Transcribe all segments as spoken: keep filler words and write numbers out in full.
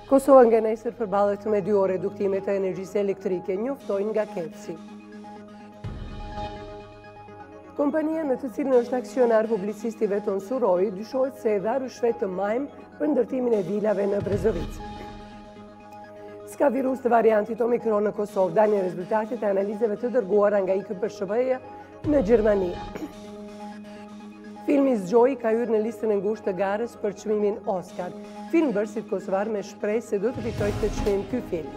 Kosova nga nesër përballet me dy orë reduktimet e energjisë elektrike, njoftojnë nga KEDSi. Kompania në të cilën është aksionar publicisti Veton Suroi dyshohet se e dha rishvet të majmë për ndërtimin e vilave në Brezovicë. Ska virus të variantit Omikron në Kosovë, dalin rezultatet e analizave të dërguara nga I K P S B-ja në Gjermani. Filmi Zgjoj ka hyrë në listën e ngushtë të garës për çmimin Oscar. Film bërësit kosovar me shpresë se do të fitojë këtë çmim ky film.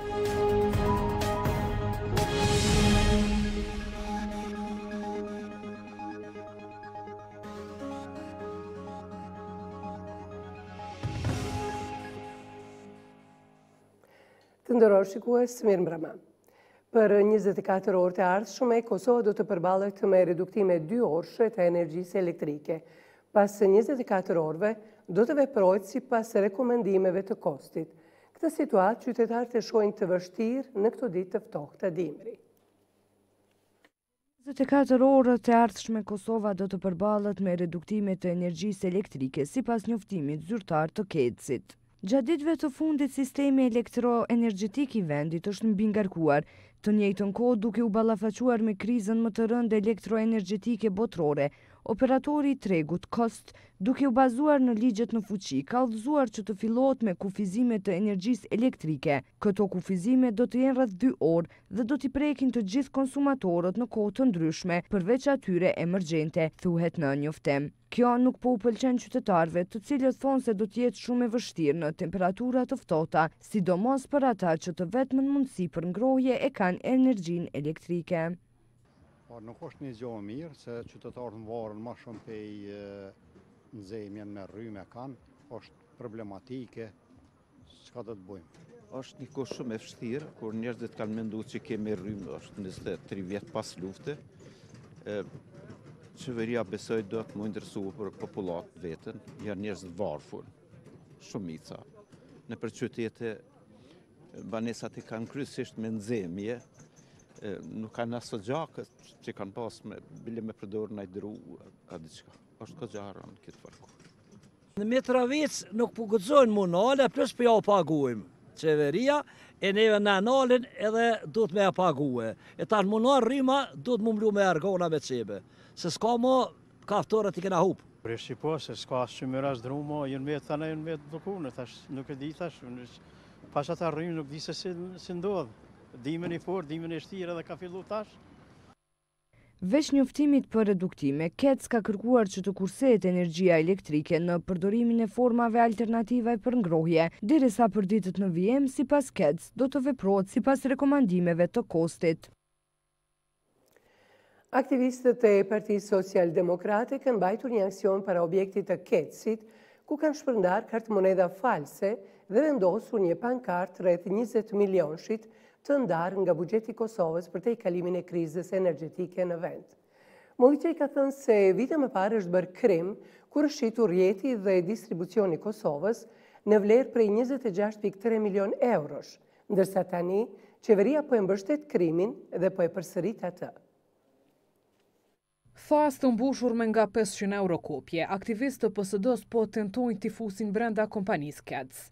Të nderuar shikues, mirëmbrëma. Për njëzet e katër orë të ardhshme, Kosova do të përballet me reduktime dy orëshe të energjisë elektrike. Pas njëzet e katër orëve, do të veprojtë sipas rekomendimeve të kostit. Këtë situatë qytetarët e shohin të vështirë në këto ditë të ftohta dimri. njëzet e katër orët e ardhshme Kosova do të përballet me reduktime të energjisë elektrike sipas njoftimit zyrtar të KEDSit. Gjatë ditëve të fundit, sistemi elektroenergjetik I vendit është mbingarkuar, të njëjtën kohë duke u ballafaquar me krizën më të rëndë elektroenergjetike botërore. Operatori I tregut Kost, duke u bazuar në ligjet në fuqi, ka udhëzuar që të fillohet me kufizime të energjisë elektrike. Këto kufizime do të jenë rreth dy orë dhe do t'i prekin të gjithë konsumatorët në kohë të ndryshme, përveç atyre emergjente, thuhet në njoftim. Kjo nuk po u pëlqen qytetarëve, të cilët thonë se do të jetë shumë e vështirë në temperatura të ftohta, sidomos për ata që të vetmën mundësi për ngrohje e kanë energjinë elektrike. Por nuk është një gjë e mirë se qytetarët mbarën më shumë pej nxemjen me rrymë kanë, është problematike, çka do të bëjmë? Është një kohë shumë e vështirë, kur njerëzit kanë menduar që kemi rrymë, është njëzet e tri vjet pas lufte. Qeveria besoj do të më interesu për popullatën vetën, janë njerëz të varfër, shumica. Në për qytete, banesat I kanë kryesisht me nxemje, nuk kanë aso gjakët që kanë pas me bile me përdorë në dru a diçka. Është ka gjarë në këtë farku. Në Mitrovic nuk po guxojnë mu nale, plus për ja u paguajmë. Qeveria e neve në nalin edhe do të me ja paguë. E tanë mu në rrima, do të mu mlu me argona me qebe. Se s'ka mo, kaftorët I kena hupë. Preshi po, se s'ka shumira së drumo, jënë me të tane, jënë me të dukune, nuk e di thash, pas ata rrimë nuk di se si, si ndodhë. Dimën I fort, dimën e shtirë edhe ka fillu tash. Veç njoftimit për reduktime, KEDS ka kërkuar që të kursehet energjia elektrike në përdorimin e formave alternative për ngrohje, derisa për ditët në vijim, sipas KEDS, do të veprohet sipas rekomandimeve të kostit. Aktivistët e Partisë Social-Demokrate kanë mbajtur një aksion para objektit të KEDSit, ku kanë shpërndar kartë moneda false dhe vendosur një pankartë rreth njëzet milionshit të ndarë nga buxheti I Kosovës për te I kalimin e krizës energjetike në vend. Molliqej ka thënë se vite më parë është bërë krim kur është shitur rjeti dhe distribucioni I Kosovës në vlerë prej njëzet e gjashtë pikë tre milion eurosh, ndërsa tani qeveria po e mbështet krimin dhe po e përsërit atë. Thas të mbushur me nga pesëqind euro kopje, aktivistë të P S D-s po tentojnë t'i fusin brenda kompanisë KEDS.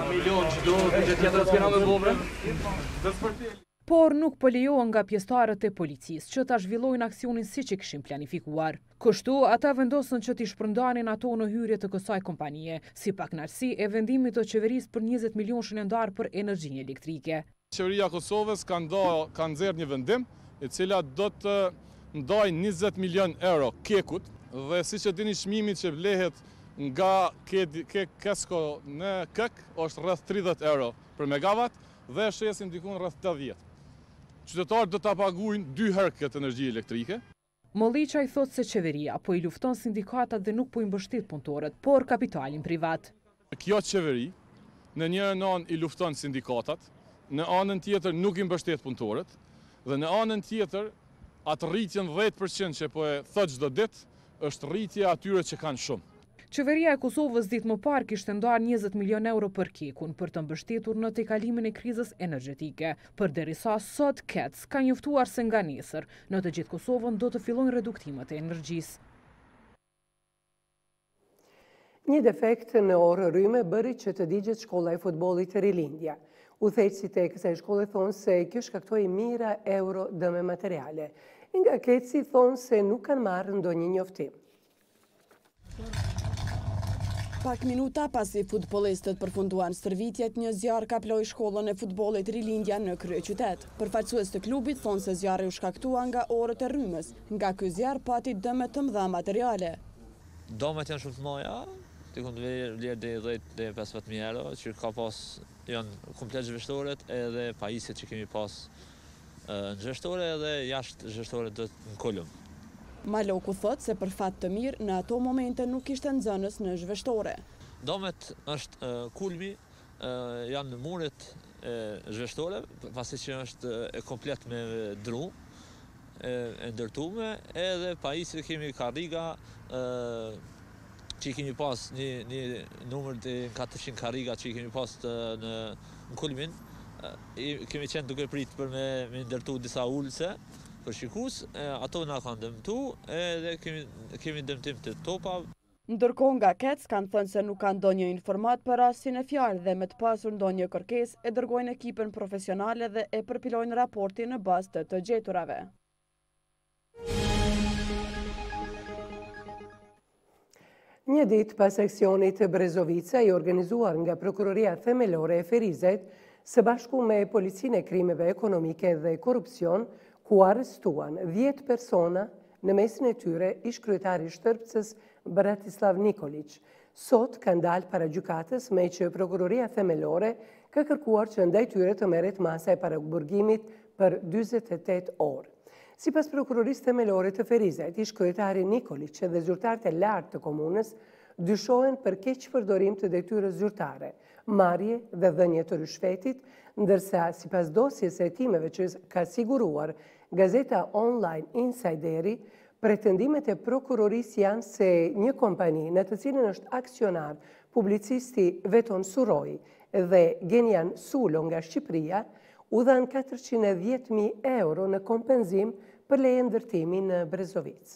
Por nuk po lejohen nga pjesëtarët e policisë që ta zhvillojnë aksionin siç e kishin planifikuar. Kështu, ata vendosën që t'i shpërndanin ato në hyrje të kësaj kompanie, si paknarësi e vendimit të qeverisë për njëzet milionshin e ndarë për energjinë elektrike. Qeveria e Kosovës ka nxjerrë një vendim, e cila do të ndaj njëzet milion euro kekut dhe si që dini çmimi që vlehet nga Kesko në Kek është rreth tridhjetë euro për megawatt dhe shesin dikun rreth tetëdhjetë. Qytetarët do ta paguajnë dy herë këtë energji elektrike. Molliqaj thot se qeveria po I lufton sindikatat dhe nuk po I mbështet punëtorët, por kapitalin privat. Kjo qeveri në njërin anë I lufton sindikatat, në anën tjetër nuk I mbështet punëtorët dhe në anën tjetër atë rritjen dhjetë përqind që po e thot çdo ditë është rritja atyre që kanë shumë. Qeveria e Kosovës ditë më parë kishte ndarë njëzet milion euro për kekun për të mbështetur në tejkalimin e krizës energjetike, përderisa sot KEDS ka njoftuar se nga nesër në të gjithë Kosovën do të fillojnë reduktimet e energjisë. Një defekt në orë rrymë bëri që të digjet shkolla e futbollit Rilindja. Udhëheqësit e kësaj shkolle thonë se kjo shkaktoi mijëra euro dëme materiale. Nga Keci thonë se nuk kanë marrë ndonjë njoftim. Pak minuta pasi futbolistët përfunduan stërvitjet, një zjarr kaploi shkollën e futbollit Rilindja në kryeqytet. Përfaqësues të klubit thonë se zjarri u shkaktua nga orët e rrymës. Nga ky zjarr pati dëme të mëdha materiale. Dëmet janë shumë të mëdha, ti mund të vlerë deri dhjetë deri pesëdhjetë mijë euro, që ka pas janë komplet zhveshtoret edhe pajisjet që kemi pas në zhveshtore edhe jashtë zhveshtore do në kolum. Maloku thot se për fat të mirë në ato momente nuk ishte nxënës në zhveshtore. Domet është uh, kulmi, uh, janë në muret e zhveshtore, pasi që është e komplet me dru, e, e ndërtume, edhe pajisje kemi karriga, uh, që i kemi pas një, një numër të katërqind karriga që i kemi pas të, në, në kulmin, uh, i, kemi qenë duke prit për me, me ndërtu disa ullëse, për shikus, ato nga kanë dëmtu edhe kemi, kemi dëmtim të topa. Ndërkohë nga Kec kanë thënë se nuk kanë ndonjë informat për rastin e fjalë dhe me të pasur ndonjë kërkesë e dërgojnë ekipën profesionale dhe e përpilojnë raportin në bazë të të gjeturave. Një ditë pas aksionit Brezovica i organizuar nga Prokuroria Themelore e Ferizet, së bashku me Policinë e Krimeve Ekonomike dhe Korrupsion, ku arrestuan dhjetë persona, në mesin e tyre ish kryetari i Shtërpcës Bratislav Nikolić. Sot kanë dalë para gjykatës, me që Prokuroria Themelore ka kërkuar që ndaj tyre të merret masa e paraburgimit për dyzet e tetë orë. Sipas Prokurorisë Themelore të Ferizet, ish kryetari Nikolić dhe zyrtarët e lartë të komunës dyshohen për keqpërdorim të detyrës zyrtare, marrje dhe dhënje të rishfetit, ndërsa sipas dosjes së hetimeve që ka siguruar gazeta online Insideri, pretendimet e prokurorisë janë se një kompani në të cilën është aksionar publicisti Veton Suroi dhe Genian Sulo nga Shqipëria u dhan katërqind e dhjetë mijë euro në kompenzim për leje ndërtimi në Brezovic.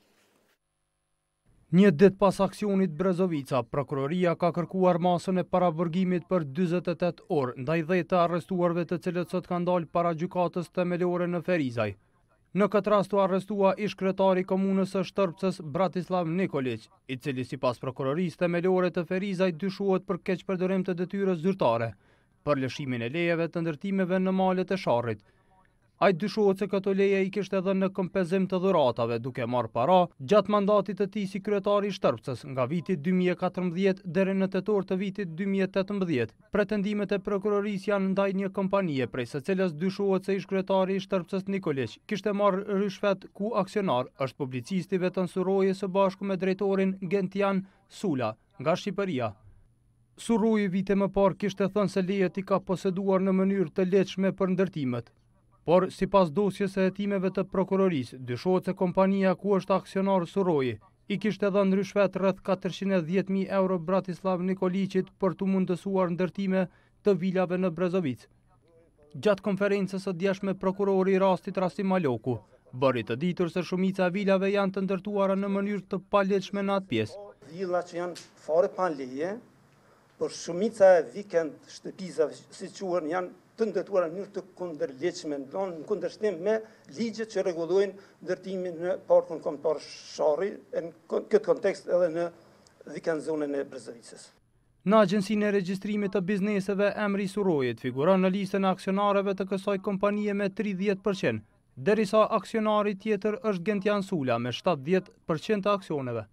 Një ditë pas aksionit Brezovica, prokuroria ka kërkuar masën e paraburgimit për dyzet e tetë orë ndaj dhjetë të arrestuarve të cilët sot kanë dalë para gjykatës themelore në Ferizaj. Në këtë rast u arrestua ish kryetari i komunës së Shtërpcës Bratislav Nikolić, i cili sipas prokurorisë themelore të Ferizaj dyshohet për keqpërdorim të detyrës zyrtare për lëshimin e lejeve të ndërtimeve në malet e Sharrit. Ai dyshohet se këto leje i kishte dhënë në kompenzim të dhuratave, duke marrë para gjatë mandatit të tij si kryetari i Shtërpcës nga viti dy mijë e katërmbëdhjetë deri në tetor të vitit dy mijë e tetëmbëdhjetë. Pretendimet e prokurorisë janë ndaj një kompanie prej së cilës dyshohet se ish kryetari i Shtërpcës Nikolić kishte marrë rishfet, ku aksionar është publicisti Veton Suroi së bashku me drejtorin Gentian Sula nga Shqipëria. Suroi vite më parë kishte thënë se lejet i ka poseduar në mënyrë të lehtëshme për ndërtimet. Por, si pas dosjes e hetimeve të prokurorisë, dyshohet se kompania ku është aksionar Suroi i kishte dhënë rishfet rreth katërqind e dhjetë mijë euro Bratislav Nikolićit për të mundësuar ndërtime të vilave në Brezovic. Gjatë konferencës së djeshme, prokurori i rastit Rasim Maloku bëri të ditur se shumica e vilave janë të ndërtuara në mënyrë të palehtëshme në atë pjesë. Villa që janë fare pa leje, por shumica e vikend shtëpisave si quhen janë të ndërtuara në mënyrë të kundërligjshme, në kundërshtim me ligjet që rregullojnë ndërtimin në parkun kombëtar Sharri, në këtë kontekst edhe në vikend zonën e Brezovicës. Në Agjencinë e Regjistrimit të Bizneseve, emri i Suroit figuron në listën e aksionarëve të kësaj kompanie me tridhjetë përqind, derisa aksionari tjetër është Gentian Sula me shtatëdhjetë përqind të aksioneve.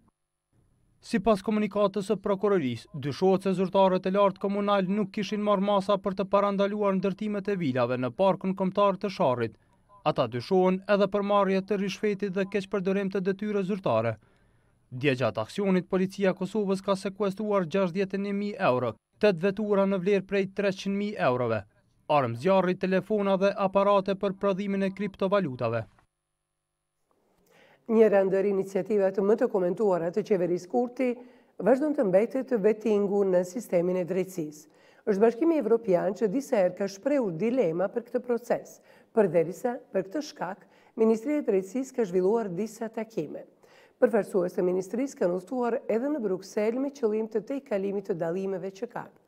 Sipas komunikatës së prokurorisë, dyshohet se zyrtarët e lartë komunal nuk kishin marrë masa për të parandaluar ndërtimet e vilave në parkun kombëtar të Sharrit. Ata dyshohen edhe për marrje të rishfetit dhe keqpërdorim të detyrës zyrtare. Dje gjatë aksionit, policia e Kosovës ka sekuestruar gjashtëdhjetë e një mijë euro, tetë vetura në vlerë prej treqind mijë eurove, armë zjarri, telefona dhe aparate për prodhimin e kriptovalutave. Njëra ndër iniciativat më të komentuara të qeverisë Kurti vazhdon të mbetet vetingu në sistemin e drejtësisë. Është Bashkimi Evropian që disa herë ka shprehur dilema për këtë proces, përderisa për këtë shkak Ministria e Drejtësisë ka zhvilluar disa takime. Përfaqësues të ministrisë kanë udhëtuar edhe në Bruksel me qëllim të tejkalimit të dallimeve që kanë.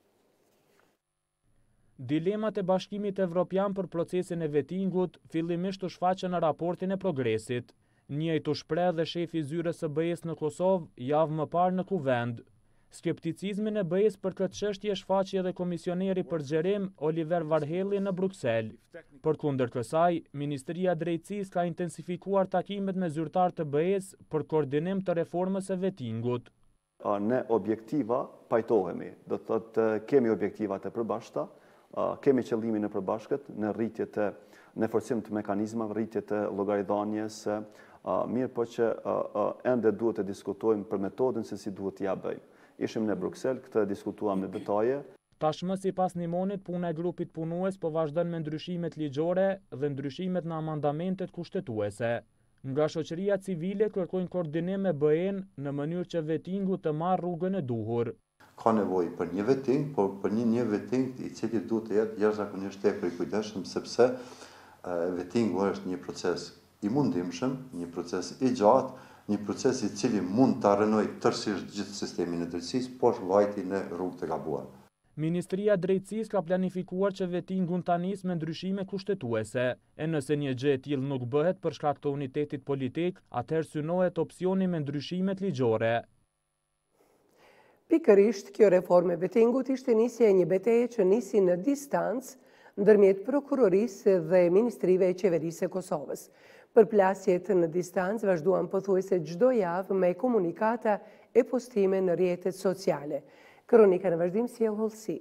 Dilemat e Bashkimit Evropian për procesin e vetingut fillimisht u shfaqën në raportin e progresit. Njëjtë u shpreh dhe shefi i zyrës së B E-s në Kosovë javë më parë në Kuvend. Skepticizmin e B E-s për këtë çështje shfaqi edhe komisioneri për xherim Oliver Varhelyi në Bruksel. Përkundër kësaj, Ministria e Drejtësisë ka intensifikuar takimet me zyrtarë të B E-s për koordinim të reformës së vetingut. Ne objektiva pajtohemi, do të thotë kemi objektiva të përbashkëta, kemi qëllimin në përbashkët në rritje të në forcim të mekanizmave, rritje të llogaridhënies, mirë po që ende duhet të diskutojmë për metodën se si duhet t'ja bëjmë. Ishim në Bruksel, këtë diskutuam në detaje. Tashmë sipas Nimonit, puna e grupit punues po vazhdon me ndryshimet ligjore dhe ndryshimet në amandamentet kushtetuese. Nga shoqëria civile kërkojnë koordinim me B E-n në mënyrë që vetingu të marrë rrugën e duhur. Ka nevojë për një veting, por për një një veting i cili duhet të jetë jashtëzakonisht tepër i kujdesshëm, sepse vetingu është një proces i mundimshëm, një proces i gjatë, një proces i cili mund të arrënojë tërësisht gjithë sistemin e drejtësisë, por vajti në rrugë të gabuar. Ministria e Drejtësisë ka planifikuar që vetingun ta nisë me ndryshime kushtetuese, e nëse një gjë e tillë nuk bëhet për shkak të unitetit politik, atëherë synohet opsioni me ndryshimet ligjore. Pikërisht, kjo reformë e vetingut ishte nisja e një betejë që nisi në distancë ndërmjet prokurorisë dhe ministrive e qeverisë së Kosovës. Përplasjet në distancë vazhduan pothuajse çdo javë me komunikata e postime në rrjetet sociale. Kronika në vazhdim sjell hollësi.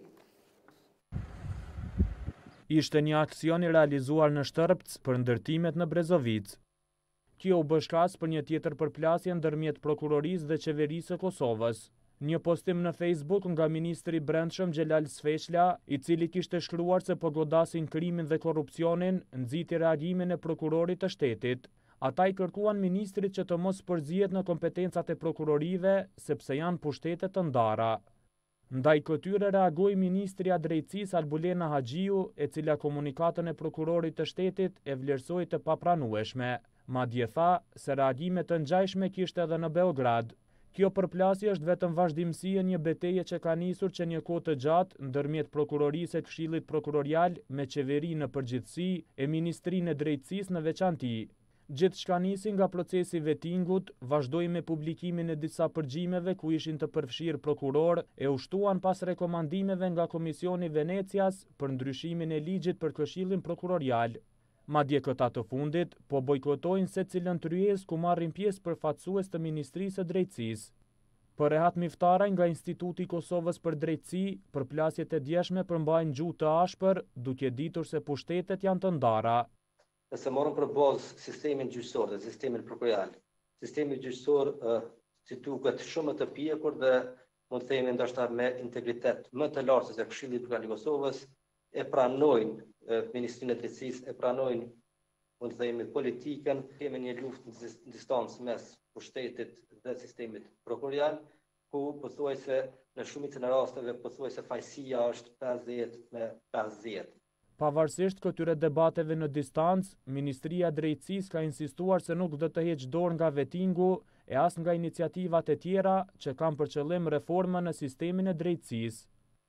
Ishte një aksion i realizuar në Shtërpc për ndërtimet në Brezovic. Kjo u bë shkas për një tjetër përplasje ndërmjet prokurorisë dhe qeverisë së Kosovës. Një postim në Facebook nga ministri i Brendshëm Xhelal Sfeshla, i cili kishte shkruar se po godasin krimin dhe korrupsionin, nxiti reagimin e prokurorit të shtetit. Ata i kërkuan ministrit që të mos përzihet në kompetencat e prokurorive, sepse janë pushtete të ndara. Ndaj këtyre reagoi ministri i Drejtësisë Albulena Haxhiu, e cila komunikatën e prokurorit të shtetit e vlerësoi të papranueshme. Madje tha se reagime të ngjashme kishte edhe në Beograd. Kjo përplasje është vetëm vazhdimësi e një betejë që ka nisur që një kohë të gjatë ndërmjet prokurorisë e Këshillit Prokurorial me qeverinë në përgjithësi e Ministrinë e Drejtësisë në veçanti. Gjithçka nisi nga procesi vetingut, vazhdoi me publikimin e disa përgjimeve ku ishin të përfshirë prokuror e u shtuan pas rekomandimeve nga Komisioni Venecias për ndryshimin e ligjit për Këshillin Prokurorial. Madje këta të fundit po bojkotojnë secilën tryezë ku marrin pjesë përfaqësues të Ministrisë së Drejtësisë. Për rehat miftara nga Instituti i Kosovës për Drejtësi, përplasjet e djeshme përmbajnë gjuhë të ashpër, duke ditur se pushtetet janë të ndara. Nëse morëm për bazë sistemin gjyqësor dhe sistemin prokurorial, sistemi gjyqësor uh, si duket shumë të pjekur dhe mund të themi ndoshta me integritet më të lartë se Këshilli Prokuror i Kosovës, e pranojnë Ministrinë e Drejtësisë, e pranojnë mund të themi politikën, kemi një luftë në distancë mes pushtetit dhe sistemit prokurorial, ku pothuajse në shumicën e rasteve pothuajse fajësia është pesëdhjetë me pesëdhjetë. Pavarësisht këtyre debateve në distancë, Ministria e Drejtësisë ka insistuar se nuk do të heqë dorë nga vetingu e as nga iniciativat e tjera që kanë për qëllim reforma në sistemin e drejtësisë.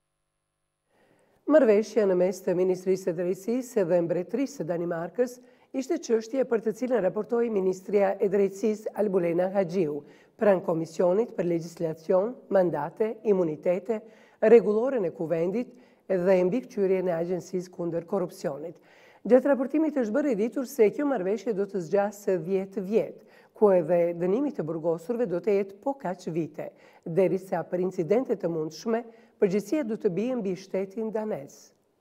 Marrëveshja në mes të Ministrisë së Drejtësisë dhe Mbretërisë së Danimarkës ishte çështje për të cilën raportoi Ministria e Drejtësisë Albulena Haxhiu pranë Komisionit për Legjislacion, Mandate, Imunitete, Rregulloren e Kuvendit dhe mbikëqyrjen e Agjencisë kundër korrupsionit. Gjatë raportimit është bërë e ditur se kjo marrëveshje do të zgjasë dhjetë vjet, ku edhe dënimi të burgosurve do të jetë po kaq vite, derisa për incidente të mundshme përgjegjësia do të bie mbi shtetin danez.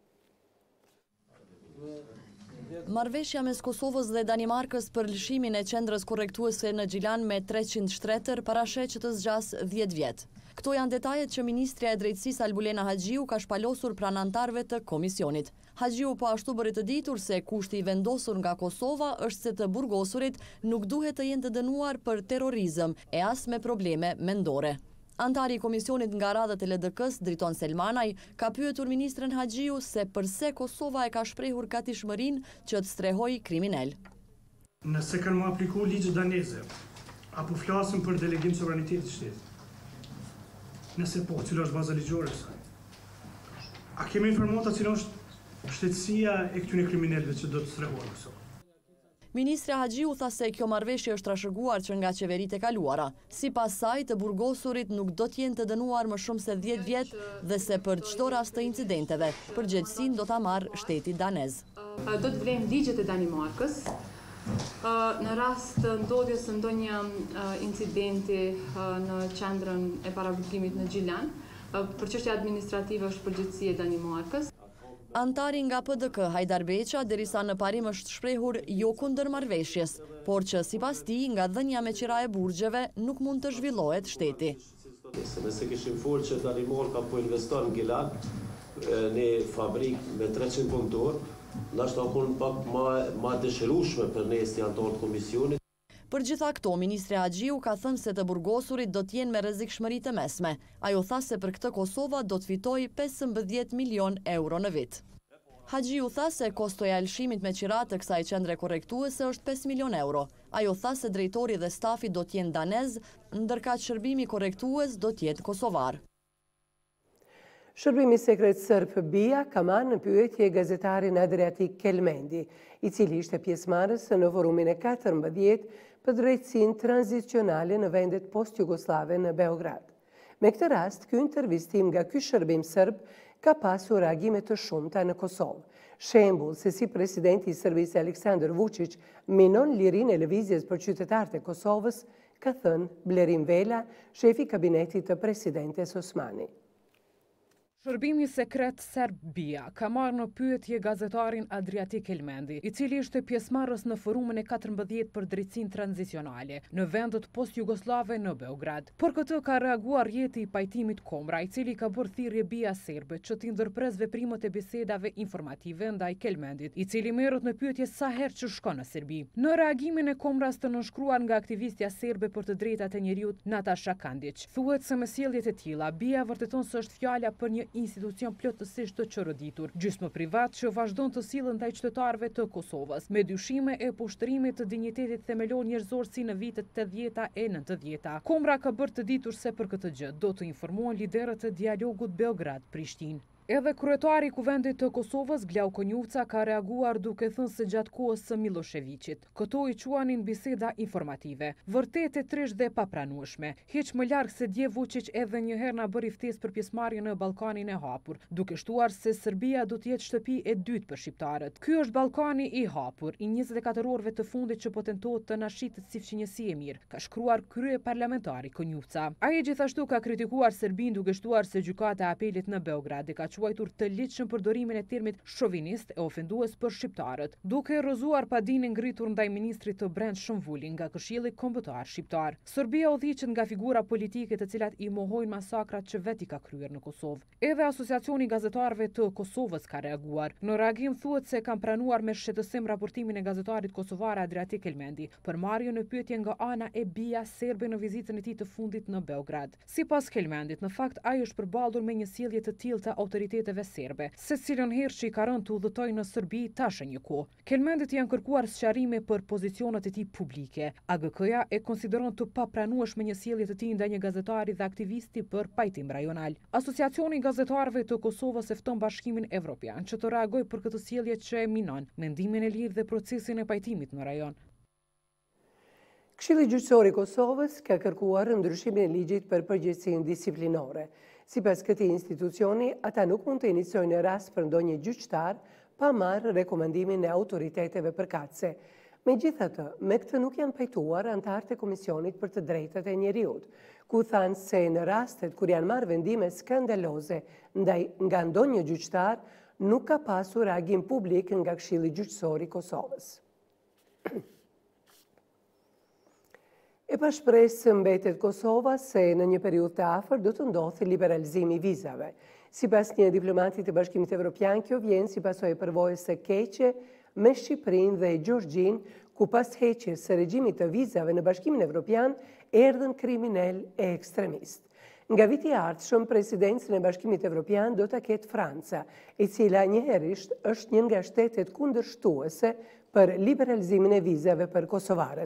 Marrëveshja mes Kosovës dhe Danimarkës për lëshimin e qendrës korrektuese në Gjilan me treqind shtretër parasheh që të zgjas dhjetë vjet. Këto janë detajet që Ministria e Drejtësisë Albulena Haxhiu ka shpalosur pranë anëtarëve të komisionit. Haxhiu po ashtu bëri të ditur se kushti i vendosur nga Kosova është se të burgosurit nuk duhet të jenë të dënuar për terrorizëm e as me probleme mendore. Antari i komisionit nga radhët e L D K-s, Driton Selmanaj, ka pyetur ministren Haxhiu se përse Kosova e ka shprehur gatishmërinë që të strehojë kriminal. Nëse kanë më aplikuar ligjet daneze, apo flasim për delegim sovranitetit shtetit? Nëse po, cila është baza ligjore e saj? A kemi informata cila është shtetësia e këtyre kriminalëve që do të strehuar në Kosovë? Ministri Haxhiu tha se kjo marrëveshje është trashëguar që nga qeveritë e kaluara. Sipas saj, të burgosurit nuk do të jenë të dënuar më shumë se dhjetë vjet dhe se për çdo rast të incidenteve, përgjegjësinë do ta marrë shteti danez. Do të vlejmë ligjet e Danimarkës. Në rast të ndodhjes së ndonjë incidenti në qendrën e paraburgimit në Gjilan, për çështje administrative është përgjegjësia e Danimarkës. Antari nga P D K, Hajdar Beqa, derisa në parim është shprehur jo kundër marrëveshjes, por që sipas tij nga dhënia me qira e burgjeve nuk mund të zhvillohet shteti. Nëse kishim folë që Danimarka po investon në Gilan, në fabrikë me treqind punëtor, nashta kun pak ma dëshirueshme për ne si anëtar të komisionit. Për gjitha këto, Ministri Haxhiu ka thënë se të burgosurit do t'jenë me rrezikshmëri të mesme. Ajo tha se për këtë Kosova do të fitojë pesëmbëdhjetë milion euro në vit. Haxhiu tha se kostoja e lëshimit me qira të kësaj qendre korrektuese është pesë milion euro. Ajo tha se drejtori dhe stafi do t'jenë danez, ndërka shërbimi korrektues do t'jetë kosovar. Shërbimi sekret sërb BIA ka marrë në pyetje gazetarin Adriatik Kelmendi, i cili ishte pjesëmarrës në forumin e katërmbëdhjetë për drejtësinë tranzicionale në vendet post-jugoslave në Beograd. Me këtë rast, ky intervistim nga ky shërbim sërb ka pasur reagime të shumta në Kosovë. Shembull se si presidenti i Serbisë Aleksandar Vučić minon lirinë e lëvizjes për qytetarët e Kosovës, ka thënë Blerim Vela, shefi i kabinetit të presidentes Osmani. Shërbimi sekret serb BIA ka marrë në pyetje gazetarin Adriatik Kelmendi, i cili ishte pjesëmarrës në forumin e katërmbëdhjetë për drejtësinë tranzicionale në vendet post-jugoslave në Beograd. Por këtë ka reaguar jeti i pajtimit Komra, i cili ka bërë thirrje BIA serbe që t'i ndërpres veprimet e bisedave informative ndaj Kelmendit, i cili merret në pyetje sa herë që shkon në Serbi. Në reagimin e Komras të nënshkruar nga aktivistja serbe për të drejtat e njerëzit Nataša Kandić, thuhet se me sjelljet e tilla BIA vërteton se është fjala për një institucion plotësisht të çoroditur, gjysmë privat që vazhdon të sillen ndaj qytetarëve të Kosovës, me dyshime e pushtërimit të dinjitetit themelor njerëzor si në vitet tetëdhjeta e nëntëdhjeta. Komra ka bërë të ditur se për këtë gjë do të informohen liderët e dialogut Beograd-Prishtinë. Edhe kryetari i Kuvendit të Kosovës, Glau Konjuvca, ka reaguar duke thënë se gjatë kohës së Miloševićit këto i quanin biseda informative, vërtet e trisht dhe papranueshme. Hiç më larg se dje Vučić edhe një herë na bëri ftesë për pjesëmarrje në Ballkanin e hapur, duke shtuar se Serbia do të jetë shtëpi e dytë për shqiptarët. Ky është Ballkani i hapur, i njëzet e katër orëve të fundit që po tentohet të na shitet si fqinjësi e mirë, ka shkruar krye parlamentari Konjuvca. Ai gjithashtu ka kritikuar Serbinë duke shtuar se gjykata e apelit në Beograd ka quajtur të ligjshëm përdorimin e termit shovinist e ofendues për shqiptarët, duke rrëzuar padinë ngritur ndaj ministrit të brendshëm Vulin nga Këshilli Kombëtar Shqiptar. Serbia udhëhiqet nga figura politike të cilat i mohojnë masakrat që vetë i ka kryer në Kosovë. Edhe Asociacioni i Gazetarëve të Kosovës ka reaguar. Në reagim thuhet se kanë pranuar me shqetësim raportimin e gazetarit kosovar Adriatik Kelmendi për marrje në pyetje nga ana e BIA serbe në vizitën e tij të fundit në Beograd. Sipas Kelmendit, në fakt ai është përballur me një sjellje të tillë të autoriteteve serbe, se cilën herë që i ka rënë të udhëtojë në Serbi tashë një kohë. Kelmendit janë kërkuar sqarime për pozicionet e tij publike. A G K-ja e konsideron të papranueshme një sjellje të tij ndaj një gazetari dhe aktivisti për pajtim rajonal. Asociacioni i Gazetarëve të Kosovës e fton Bashkimin Evropian që të reagojë për këtë sjellje që e minon mendimin e lirë dhe procesin e pajtimit në rajon. Këshilli Gjyqësor i Kosovës ka kërkuar ndryshimin e ligjit për përgjegjësinë disiplinore. Sipas këtij institucioni, ata nuk mund të iniciojnë rast për ndonjë gjyqtar pa marrë rekomandimin e autoriteteve përkatëse. Megjithatë, me këtë nuk janë pajtuar anëtarët e Komisionit për të Drejtat e Njeriut, ku thanë se në rastet kur janë marrë vendime skandaloze ndaj nga ndonjë gjyqtar, nuk ka pasur reagim publik nga Këshilli Gjyqësor i Kosovës. E pa shpresë mbetet Kosova se në një periudhë të afër do të ndodhë liberalizimi i vizave. Sipas një diplomati të Bashkimit Evropian, kjo vjen si pasojë e përvojës së keqe me Shqipërinë dhe Gjeorgjinë, ku pas heqjes së regjimit të vizave në Bashkimin Evropian erdhën kriminal e ekstremist. Nga viti i ardhshëm, presidencën e Bashkimit Evropian do ta ketë Franca, e cila njëherësht është një nga shtetet kundërshtuese për liberalizimin e vizave për kosovarët.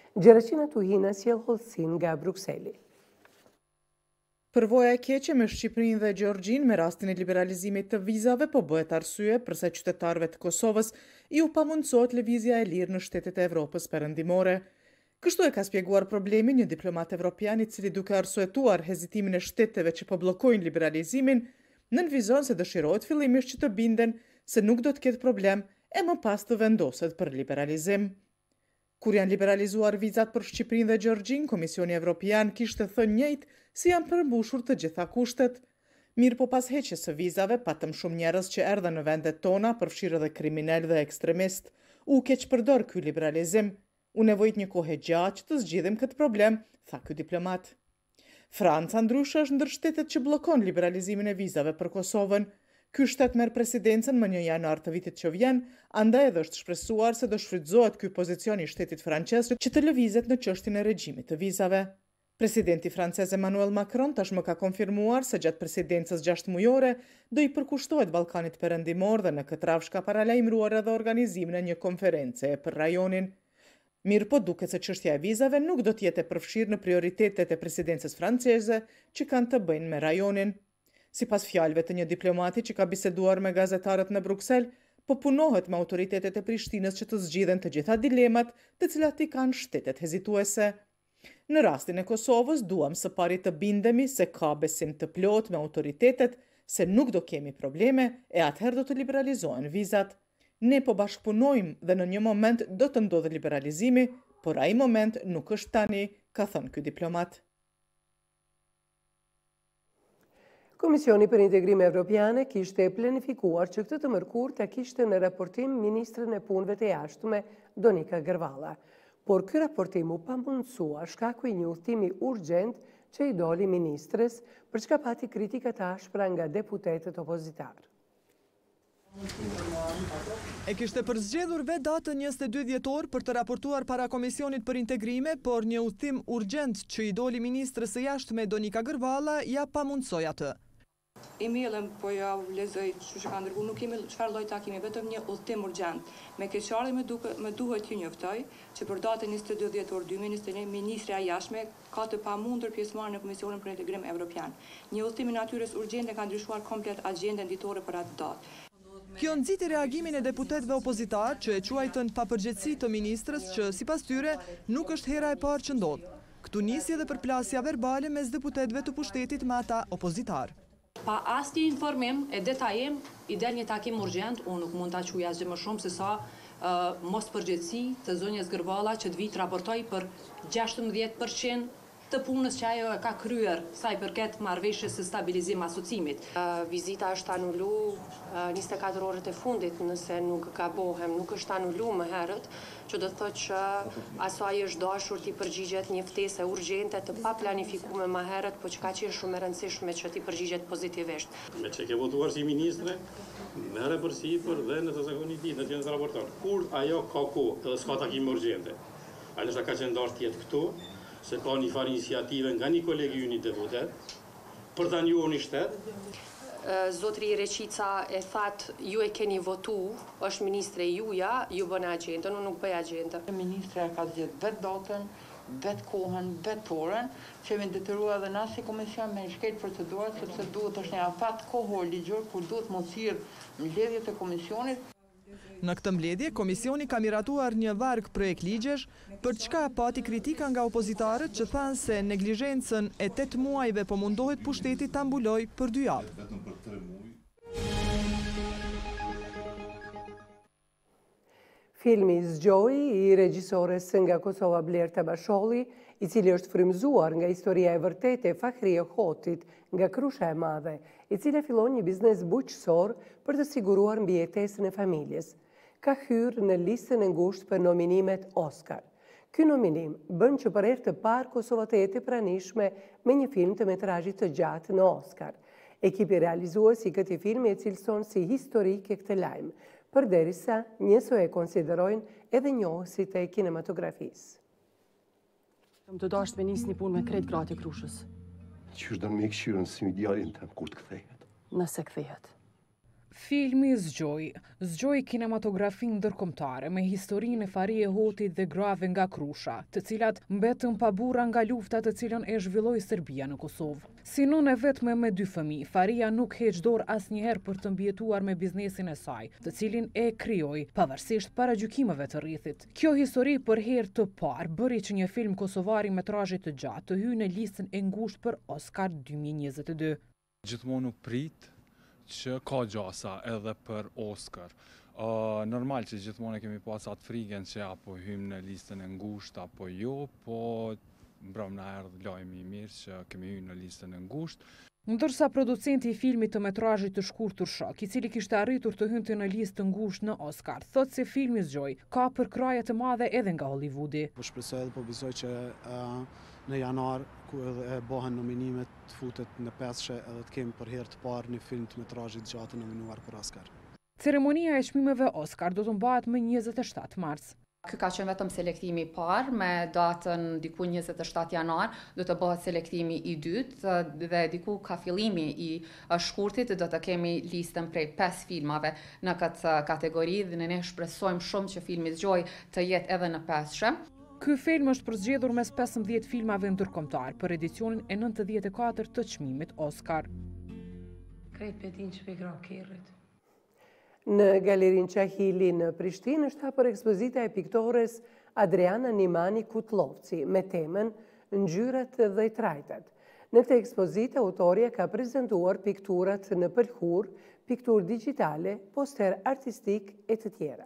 Gjeraqina Tuhina sjell hollësin nga Brukseli. Përvoja e keqe me Shqipërinë dhe Gjeorgjinë me rastin e liberalizimit të vizave po bëhet arsye përse qytetarëve të Kosovës i u pamundsohet lëvizja e lirë në shtetet e Evropës perëndimore. Kështu e ka spjeguar problemin një diplomat evropian i cili duke arsuetuar hezitimin e shteteve që po bllokojnë liberalizimin, nënvizon se dëshirohet fillimisht që të binden se nuk do të ketë problem e më pas të vendoset për liberalizim. Kur janë liberalizuar vizat për Shqipërinë dhe Gjeorgjinë, Komisioni Evropian kishte thënë njëjtë si janë përmbushur të gjitha kushtet. Mirë po pas heqjes së vizave, patëm shumë njerëz që erdhën në vendet tona, përfshirë edhe kriminal dhe ekstremist. U keqpërdor ky liberalizim. U nevojit një kohë gjatë që të zgjidhim këtë problem, tha ky diplomat. Franca ndryshe është ndër shtetet që bllokon liberalizimin e vizave për Kosovën. Ky shtet merr presidencën më një janar të vitit që vjen, andaj edhe është shpresuar se do shfrytëzohet ky pozicion i shtetit francez që të lëvizet në çështjen e regjimit të vizave. Presidenti francez Emmanuel Macron tashmë ka konfirmuar se gjatë presidencës gjashtë mujore do i përkushtohet Ballkanit Perëndimor dhe në këtë radhë ka paralajmëruar edhe organizimin e një konference për rajonin. Mirë po duket se çështja e vizave nuk do të jetë e përfshirë në prioritetet e presidencës franceze që kanë të bëjnë me rajonin. Sipas fjalëve të një diplomati që ka biseduar me gazetarët në Bruksel, po punohet me autoritetet e Prishtinës që të zgjidhen të gjitha dilemat të cilat i kanë shtetet hezituese. Në rastin e Kosovës, duam së pari të bindemi se ka besim të plot me autoritetet se nuk do kemi probleme e atëherë do të liberalizohen vizat. Ne po bashkëpunojmë dhe në një moment do të ndodhë liberalizimi, por ai moment nuk është tani, ka thënë ky diplomat. Komisioni për Integrim Evropiane kishte planifikuar që këtë të mërkurë të kishte në raportim Ministrën e Punëve të Jashtme Donika Gërvalla, por ky raportim u pamundësua shkaku i një udhëtimi urgjent që i doli ministres, për çka pati kritika të ashpra nga deputetët opozitarë. E kishte përzgjedhur vetë datën njëzet e dy dhjetor për të raportuar para Komisionit për Integrime, por një udhëtim urgjent që i doli ministrës së jashtme Donika Gërvalla ja pamundsoi atë. Emailën po ja lexoj çu që ka ndërguar, nuk kemi çfarë lloj takimi, vetëm një udhëtim urgjent. Me keqardhje më duhet më duhet t'ju njoftoj që për datën njëzet e dy dhjetor dy mijë e njëzet e një ministrja e jashtme ka të pamundur pjesëmarrje në Komisionin për Integrim Evropian. Një udhëtim i natyrës urgjente ka ndryshuar komplet agjendën ditore për atë datë. Kjo nxiti reagimin e deputetëve opozitar që e quajtën papërgjegjësi të ministrës që sipas tyre nuk është hera e parë që ndodh. Këtu nisi edhe përplasja verbale mes deputetëve të pushtetit me ata opozitar. Pa asnjë informim e detajim, i del një takim urgjent, unë nuk mund ta quaj asgjë më shumë se sa uh, mos përgjegjësi të zonjës Gërvalla që të vit raportoj për gjashtëmbëdhjetë përqind të punës që ajo e ka kryer sa i përket marrëveshjes së stabilizim asocimit. Uh, vizita është anulu uh, njëzet e katër orët e fundit, nëse nuk gabohem, nuk është anulu më herët, që do të thotë që asaj është dashur t'i përgjigjet një ftesë urgjente të pa planifikuar më herët, por që ka qenë shumë e rëndësishme që t'i përgjigjet pozitivisht. Me që ke votuar si ministre, merre për sipër dhe në të zakonit ditë, në të jenë raportor. Kur ajo ka kohë edhe s'ka takim urgjente, a nështë ka qenë dashur t'jetë këtu, se ka një farë iniciative nga një kolegi ju një deputet, për ta njohur një shtet. Zotri Reqica e thatë, ju e keni votu, është ministre juja, ju bënë agjendën, unë nuk bëj agjendën. Ministre ka zgjedhur vetë datën, vetë kohën, vetë orën, që jemi detyruar edhe na si komision me shkel procedurat, sepse duhet është një afat kohor ligjor kur duhet mos hir mbledhjet e komisionit. Në këtë mbledhje, komisioni ka miratuar një varg projekt ligjesh, për çka pati kritika nga opozitarët që thanë se neglizhencën e tetë muajve po mundohet pushteti ta mbuloj për dy javë. Filmi Zgjoj i regjisores nga Kosova Blerta Basholli, i cili është frymzuar nga historia e vërtetë e Fahrie Hotit nga Krusha e Madhe, i cila fillon një biznes bujqësor për të siguruar mbijetesën e familjes, ka hyrë në listën e ngushtë për nominimet Oscar. Ky nominim bën që për herë të parë Kosova të jetë e pranishme me një film të metrazhit të gjatë në Oscar. Ekipi realizues i këtij filmi e cilëson si historik e këtë lajm, përderisa njëso e konsiderojnë edhe njohësit e kinematografisë. Kam të dashur me nisë një punë me krejt gratë e Krushës. Qysh do me këshirën si idealin tëm kur të kthehet? Nëse kthehet. Filmi Zgjoj. Zgjoj kinematografin ndërkombëtare me historinë e Farie Hotit dhe grave nga Krusha, të cilat mbetën pa burra nga lufta të cilën e zhvilloi Serbia në Kosovë. Si nënë e vetme me dy fëmijë, Faria nuk heq dorë asnjëherë për të mbijetuar me biznesin e saj, të cilin e krijoi pavarësisht paragjykimeve të rrithit. Kjo histori për herë të parë bëri që një film kosovar i metrazhi të gjatë të hyjë në listën e ngushtë për Oscar dy mijë e njëzet e dy. Gjithmonë nuk prit që ka gjasa edhe për Oscar. Uh, normal që gjithmonë kemi pas atë frikën që apo hymë në listën e ngushtë apo jo, po mbram na erdhë lajmi i mirë që kemi hyrë në listën e ngushtë. Ndërsa producenti i filmit të metrazhit të shkurtur Shok, i cili kishte arritur të hynte në listë të ngushtë në Oscar, thotë se filmi Zgjoj ka përkraje të madhe edhe nga Hollywoodi. Po shpresoj edhe po besoj që uh, në janar ku edhe bëhen nominimet të futet në peshe edhe të kemi për herë të parë një film të metrazhit gjatë nominuar për Oscar. Ceremonia e çmimeve Oscar do të mbahet më njëzet e shtatë mars. Ky ka qenë vetëm selektimi i parë, me datën diku njëzet e shtatë janar do të bëhet selektimi i dytë dhe diku ka fillimi i shkurtit do të kemi listën prej pesë filmave në këtë kategori dhe ne shpresojmë shumë që filmi Zgjoj të jetë edhe në peshe. Ky film është përzgjedhur mes pesëmbëdhjetë filmave ndërkombëtar për edicionin e nëntëdhjetë e katër të çmimit Oscar. Krejt petin që pikra kerrit. Në Galerin Qahili në Prishtinë është hapur ekspozita e piktores Adriana Nimani Kutlovci me temën Ngjyrat dhe trajtat. Në këtë ekspozitë autoria ka prezantuar pikturat në pëlhur, pikturë digjitale, poster artistik e të tjera.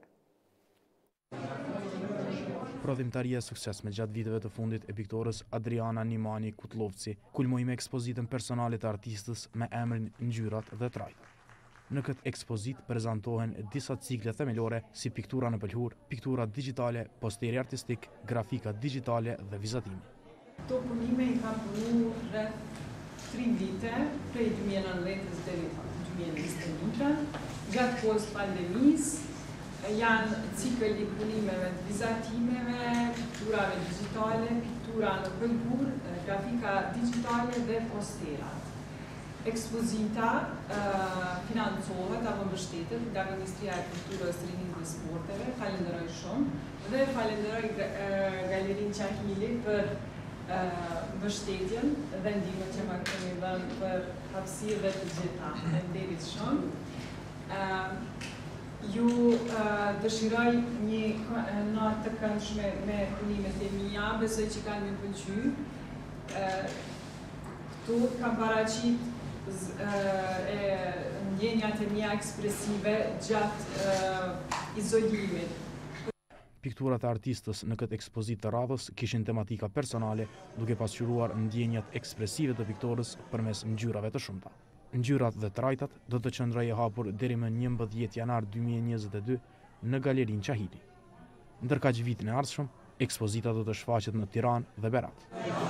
Prodhimtaria e sukses me gjatë viteve të fundit e piktorës Adriana Nimani Kutlovci kulmoi me ekspozitën personale të artistës me emrin Ngjyrat dhe trajtat. Në këtë ekspozit prezentohen disa cikle themelore si piktura në pëlhur, piktura digjitale, posteri artistik, grafika digjitale dhe vizatimi. Këto punime i kam punu rreth tri vite, prej dy mijë e nëntëdhjetë deri në dy mijë e njëzet e dy, gjatë kohës pandemisë, janë cikël i punimeve të vizatimeve, pikturave digjitale, piktura në pëlhur, grafika digjitale dhe posterat. Ekspozita uh, financohet apo mbështetet nga Ministria e Kulturës, Rinisë dhe Sporteve, falenderoj shumë, dhe falenderoj uh, Galerin Qahili për uh, mbështetjen dhe ndihmën që më keni dhënë për hapësirë të gjitha. Faleminderit shumë. Uh, ju uh, dëshiroj një natë të këndshme me punimet e mia, besoj që kanë më pëlqyer. Uh, këtu kam paraqit e ndjenjat e mia ekspresive gjatë izolimit. Pikturat e artistës në këtë ekspozitë të radhës kishin tematika personale, duke pasqyruar ndjenjat ekspresive të piktorës përmes ngjyrave të shumta. Ngjyrat dhe trajtat do të qëndrojë hapur deri më njëmbëdhjetë janar dy mijë e njëzet e dy në Galerin Qahili. Ndërkaq vitin e ardhshëm, ekspozita do të shfaqet në Tiranë dhe Berat.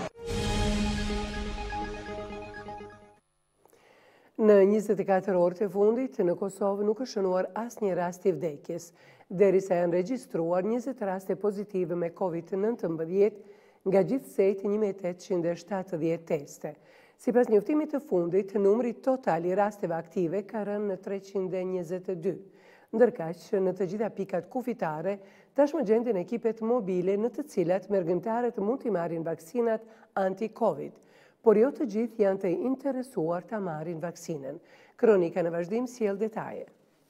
Në njëzet e katër orët e fundit, në Kosovë nuk është shënuar asnjë rast i vdekjes, derisa janë regjistruar njëzet raste pozitive me Covid nëntëmbëdhjetë nga gjithsejt një mijë tetëqind e shtatëdhjetë teste. Sipas njoftimit të fundit, numri total i rasteve aktive ka rënë në treqind e njëzet e dy. Ndërkaq, në të gjitha pikat kufitare, tashmë gjenden ekipet mobile në të cilat mergëmtarët mund t'i marrin vaksinat anti-Covid, por jo të gjithë janë të interesuar të marrin vaksinën. Kronika në vazhdim sjell detaje.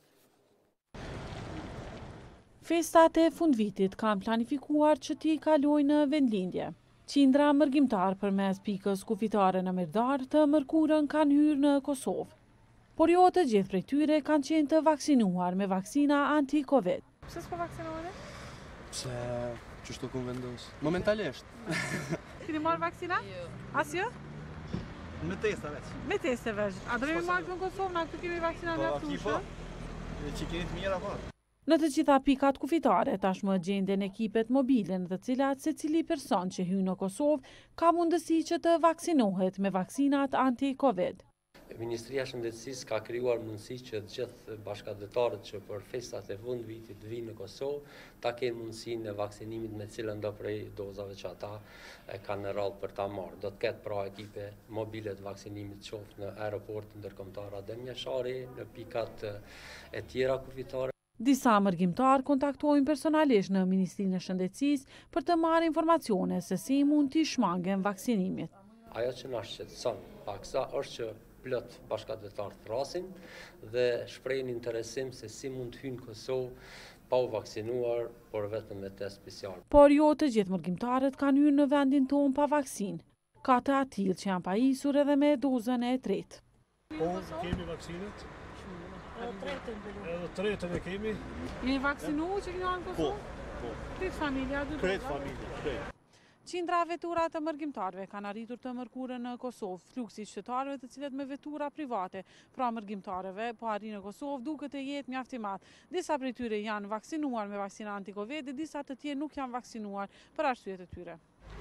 Festat e fundvitit kanë planifikuar që t'i kalojnë në vendlindje. Qindra mërgjimtar përmes pikës kufitare në Mirdar të mërkurën kanë hyrë në Kosovë. Por jo të gjithë prej tyre kanë qenë të vaksinuar me vaksina anti-Covid. Pse s'po vaksinoheni? Pse që shtu kun vendos? Momentalisht. Keni marrë vaksina? Jo. As jo? Me teste veç. Me teste veç. A do me marrë në Kosovë, na këtu kemi vaksina nga tushë? Që keni të mira po. Në të gjitha pikat kufitare, tashmë gjenden ekipet mobile në të cilat se cili person që hyn në Kosovë ka mundësi që të vaksinohet me vaksinat anti-Covid. Ministria e Shëndetësisë ka krijuar mundësi që të gjithë bashkëdhetarët që për festat e fund vitit vinë në Kosovë ta kenë mundësinë e vaksinimit me cilën do prej dozave që ata e kanë në radhë për ta marrë. Do të ketë pra ekipe mobile të vaksinimit qoftë në aeroportin ndërkombëtar Adem Jashari, në pikat e tjera kufitare. Disa mërgjimtar kontaktojnë personalisht në Ministrinë e Shëndetësisë për të marrë informacione se si mund t'i shmangen vaksinimit. Ajo që na shqetëson paksa është që plot bashkëdhetar thrasin dhe shprehin interesim se si mund të hyjnë Kosovë pa u vaksinuar, por vetëm me test P C R. Por jo të gjithë mërgjimtarët kanë hyrë në vendin tonë pa vaksinë. Ka të atill që janë pajisur edhe me dozën e tretë. Po, kemi vaksinat? Edhe tretën e kemi. Jeni vaksinuar që keni në Kosovë? Po, po. Kretë familja? Kretë familja, kretë. Qindra vetura të mërgjimtarve kanë arritur të mërkurën në Kosovë. Fluksi qytetarëve të cilët me vetura private pra mërgjimtareve po arrin në Kosovë duket të jetë mjaft i madh. Disa prej tyre janë vaksinuar me vaksina anti-Covid dhe disa të tjerë nuk janë vaksinuar për arsyet e tyre.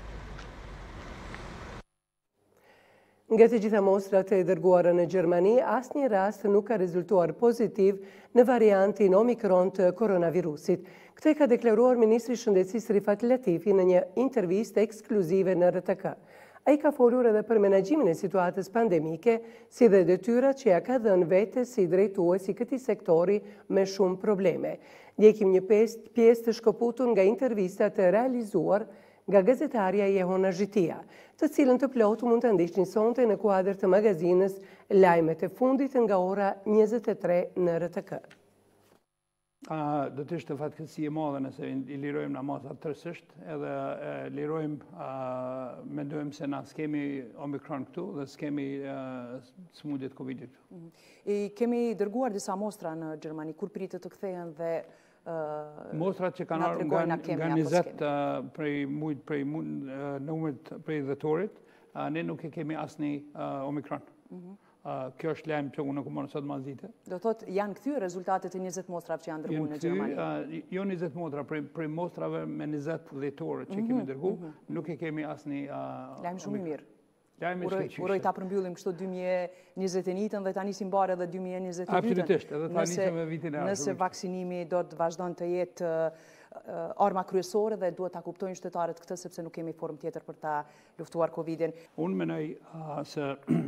Nga të gjitha mostrat e dërguara në Gjermani, asnjë rast nuk ka rezultuar pozitiv në variantin Omikron të koronavirusit. Këtë e ka deklaruar Ministri i Shëndetësisë Rifat Latifi në një intervistë ekskluzive në R T K. Ai ka folur edhe për menaxhimin e situatës pandemike, si dhe detyrat që ja ka dhënë vetes si drejtues i këtij sektori me shumë probleme. Ndjekim një pjesë të shkëputur nga intervistat e realizuar nga gazetarja Jehona Zhitia, të cilën të plotu mund të ndiqni sonte në kuadër të magazinës Lajmet e fundit nga ora njëzet e tre në R T K. Do të ishte fatkeqësi e madhe nëse i lirojmë namazat tërësisht, edhe lirojmë, mendojmë se na s'kemi Omikron këtu dhe s'kemi smundjet Covidit këtu. Kemi dërguar disa mostra në Gjermani, kur pritet të kthehen dhe mostrat që kanë ardhur nga njëzet prej mujt prej numrit prej dhjetorit, ne nuk e kemi asnjë Omikron. Kjo është lajm që unë nuk mund sot mazite. Do thotë janë kthyer rezultatet e njëzet mostrave që janë dërguar në Gjermani. Jo njëzet mostra, prej mostrave me njëzet dhjetorit që kemi dërguar, nuk e kemi asnjë lajm shumë i mirë. Uroj ta përmbyllim kështu dy mijë e njëzet e njëjtën dhe ta nisim bare edhe dy mijë e njëzet e dytën. Absolutisht, edhe ta nisim me vitin e ardhshëm. Nëse vaksinimi do të vazhdon të jetë arma kryesore dhe duhet ta kuptojnë qytetarët këtë sepse nuk kemi formë tjetër për ta luftuar Covidin. Unë mendoj se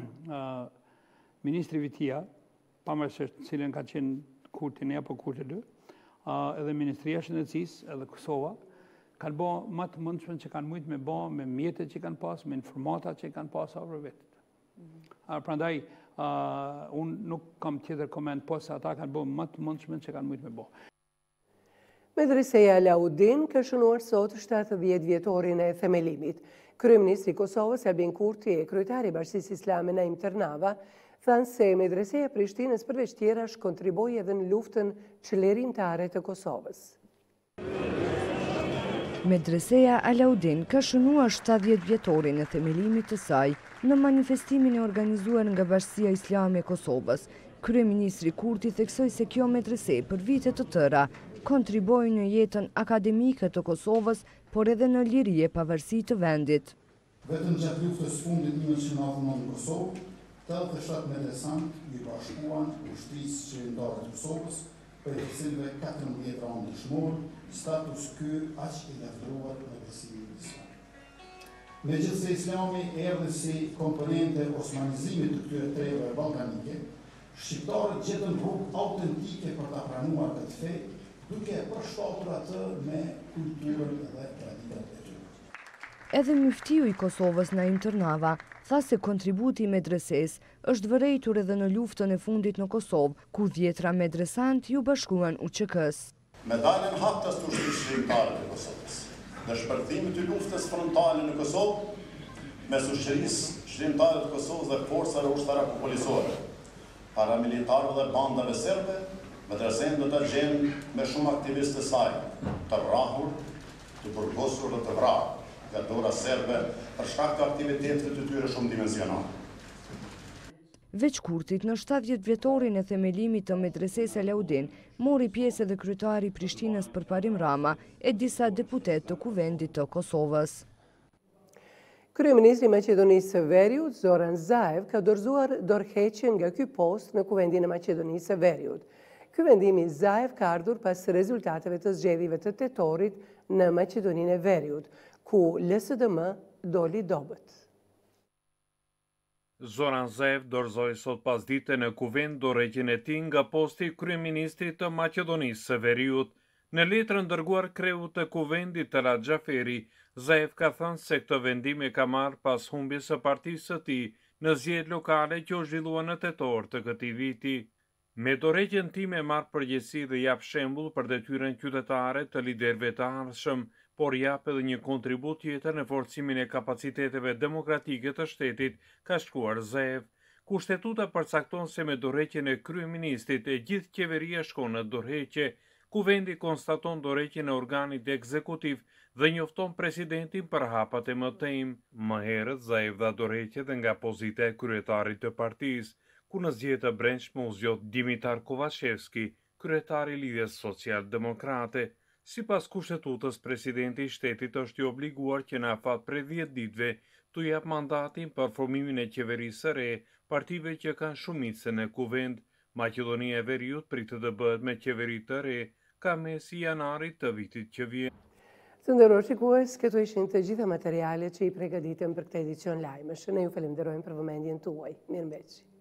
Ministri Vitia, pavarësisht cilën ka qenë Kurti një apo Kurti dy, edhe Ministria e Shëndetësisë edhe Kosova, kanë bo më të mundshme që kanë mujtë me bo me mjetet që kanë pas, me informatat që kanë pas avër vetit. Prandaj, unë nuk kam tjetër koment, po se ata kanë bo më të mundshme që kanë mujtë me bo. Medreseja Alaudin ka shënuar sot shtatëdhjetë vjetorin e themelimit. Kryeministri i Kosovës Albin Kurti e kryetari i Bashkisë Islame Naim Ternava thanë se Medreseja Prishtinës përveç tjerash kontriboi edhe në luftën çlirimtare të Kosovës. Medreseja Alaudin ka shënuar shtatëdhjetë vjetorin e themelimit të saj në manifestimin e organizuar nga Bashkia Islame e Kosovës. Kryeministri Kurti theksoi se kjo medrese për vite të tëra kontriboi në jetën akademike të Kosovës, por edhe në liri e pavarësi të vendit. Vetëm gjatë luftës fundit një mijë nëntëqind e nëntëdhjetë në Kosovë, tetëdhjetë e shtatë medresantë i bashkuan ushtrisë qeveritare të Kosovës, për të cilëve katërmbëdhjetë ranë dëshmorë, status ky aq i lavdëruar në besimin islam. Megjithëse Islami erdhi si komponente osmanizimit të këtyre treve ballkanike, shqiptarët gjetën rrugë autentike për ta pranuar këtë fe, duke përshtatur atë me kulturën dhe traditat e tyre. Edhe muftiu i Kosovës Naim Ternava tha se kontributi i medreses është vërejtur edhe në luftën e fundit në Kosovë, ku dhjetra medresant ju bashkuan U Q K-s. Me daljen haptas të ushtrisë shqiptare të Kosovës, dhe shpërthimit të luftës frontale në Kosovë, mes ushtrisë shqiptare të Kosovës dhe forcave ushtarake popullore, paramilitarëve dhe bandave serbe, medresën do ta gjenë me shumë aktivistë të saj, të vrahur, të burgosur dhe të vrarë nga dora serbe për shkak të aktiviteteve të tyre shumë dimensionale. Veç Kurtit, në shtatëdhjetë vjetorin e themelimit të medresesë Alaudin, mori pjesë edhe kryetari i Prishtinës Përparim Rama e disa deputet të Kuvendit të Kosovës. Kryeministri i Maqedonisë së Veriut, Zoran Zaev, ka dorëzuar dorëheqjen nga ky post në Kuvendin e Maqedonisë së Veriut. Ky vendim i Zaev ka ardhur pas rezultateve të zgjedhjeve të tetorit në Maqedoninë e Veriut, ku L S D M doli dobët. Zoran Zaev dorëzoi sot pasdite në Kuvend dorëheqjen e tij nga posti i kryeministrit të Maqedonisë së Veriut. Në letrën dërguar kreut të Kuvendit të Rahat Xhaferi, Zaev ka thënë se këtë vendim e ka marrë pas humbjes së partisë së tij në zgjedhjet lokale që u zhvilluan në tetor të këtij viti. Me dorëheqjen time marr përgjegjësi dhe jap shembull për detyrën qytetare të liderëve të ardhshëm, por jap edhe një kontribut tjetër në forcimin e kapaciteteve demokratike të shtetit, ka shkruar Zaev. Kushtetuta përcakton se me dorëheqjen e kryeministrit e gjithë qeveria shkon në dorëheqje. Kuvendi konstaton dorëheqjen e organit ekzekutiv dhe njofton presidentin për hapat e mëtejm. Më herët Zaev dha dorëheqje dhe nga pozita e kryetarit të partisë, ku në zgjedhje të brendshme u zgjodh Dimitar Kovacevski, kryetari i Lidhjes Social-Demokrate. Sipas kushtetutës, presidenti i shtetit është i obliguar që në afat prej dhjetë ditëve t'u jap mandatin për formimin e qeverisë së re, partive që kanë shumicën në kuvend. Maqedonia e Veriut pritet të bëhet me qeveri të re ka mesi janarit të vitit që vjen. Të nderuar shikues, këto ishin të gjitha materialet që i përgatitëm për këtë edicion lajmësh. Ne ju falenderojmë për vëmendjen tuaj. Mirëmbëngjes.